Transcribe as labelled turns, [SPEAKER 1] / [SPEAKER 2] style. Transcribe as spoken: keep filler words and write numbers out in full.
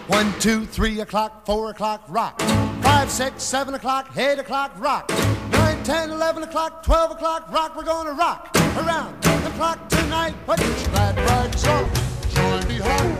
[SPEAKER 1] One, two, three o'clock, four o'clock, rock. Five, six, seven o'clock, eight o'clock, rock. Nine, ten, eleven o'clock, twelve o'clock, rock. We're gonna rock around the clock tonight. Put your glad rags on, join me home.